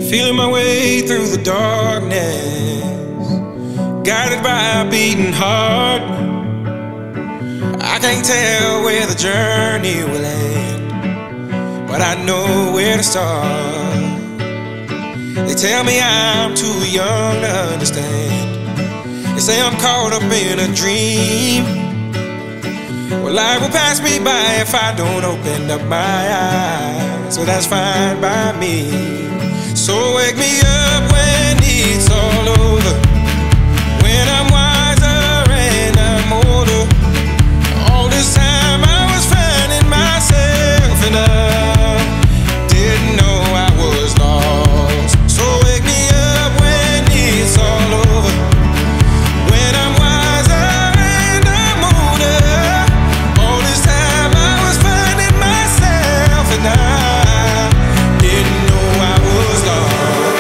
Feeling my way through the darkness, guided by a beating heart. I can't tell where the journey will end, but I know where to start. They tell me I'm too young to understand. They say I'm caught up in a dream. Well, life will pass me by if I don't open up my eyes, so that's fine by me. So wake me up when it's all over, when I'm wiser and I'm older. All this time I was finding myself and I didn't know I was lost. So wake me up when it's all over, when I'm wiser and I'm older. All this time I was finding myself and I didn't know I was lost.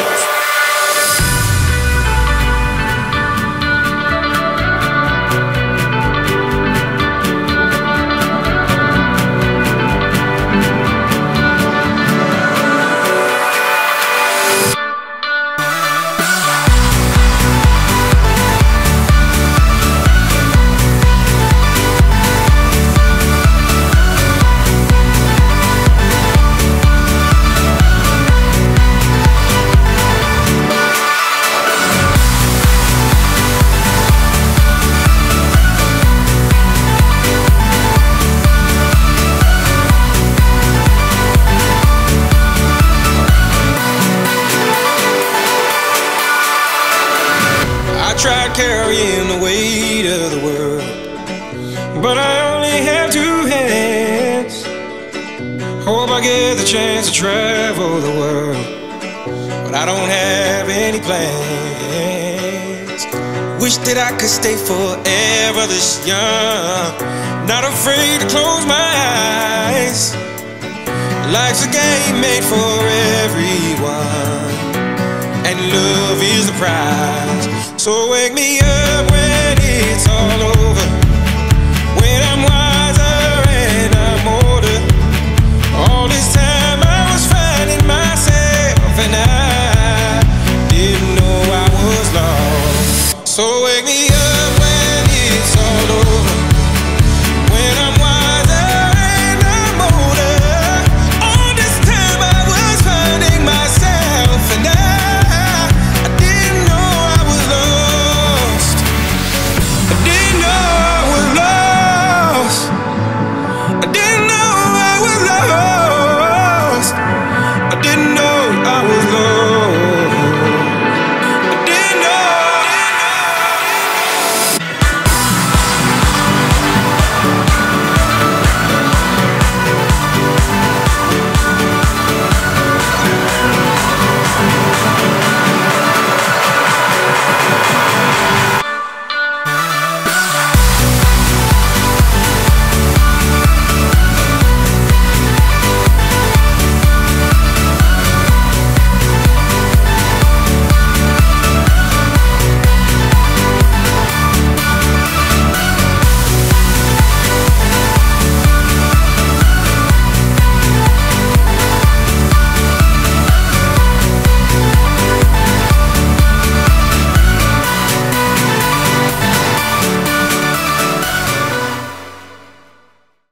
Tried carrying the weight of the world, but I only have two hands. Hope I get the chance to travel the world, but I don't have any plans. Wish that I could stay forever this young, not afraid to close my eyes. Life's a game made for everyone, and love is the prize. So wake me up when